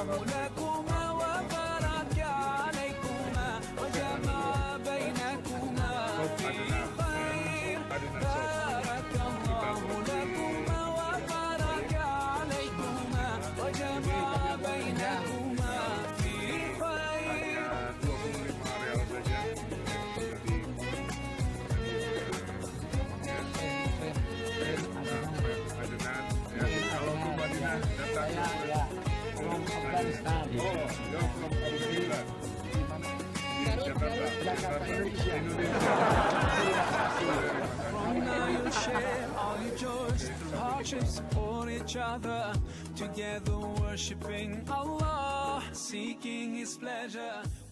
لكما وبارك عليكما وجمع بينكما في خير. بارك الله لكما وبارك عليكما وجمع بينكما في خير. From now you'll share all your joys through hardships, support each other, together worshiping Allah, seeking His pleasure.